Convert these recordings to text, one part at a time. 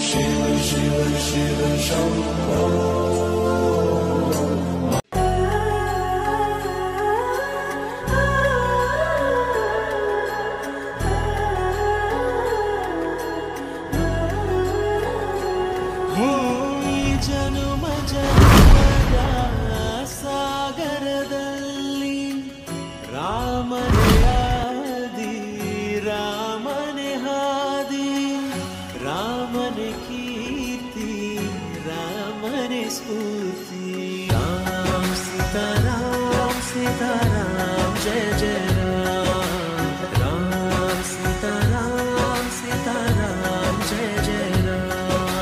शिव शिव शिव शंभो। ಜನುಮ ಜನುಮದ ಸಾಗರದಲ್ಲಿ ರಾಮನೇ ಆದಿ ರಾಮನೇ ಹಾದಿ ರಾಮನೇ ಕೀರ್ತಿ ರಾಮನೇ ಸ್ಫೂರ್ತಿ ರಾಮ್ ಸೀತಾರಾಮ್ ಸೀತಾರಾಮ್ ಜಯ ಜಯ ರಾಮ್ ರಾಮ್ ಸೀತಾರಾಮ್ ಸೀತಾರಾಮ್ ಜಯ ಜಯ ರಾಮ್।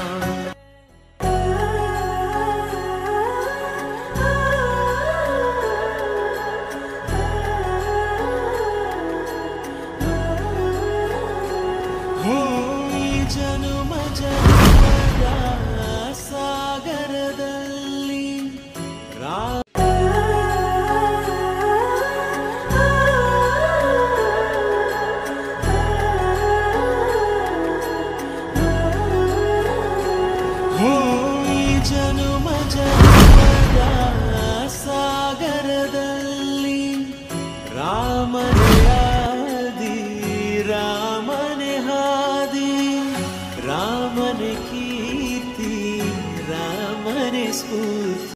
ಜನುಮ ಜನುಮದ ಸಾಗರದಲ್ಲಿ ಜನುಮ ಜನುಮದ ಸಾಗರದಲ್ಲಿ ರಾಮನ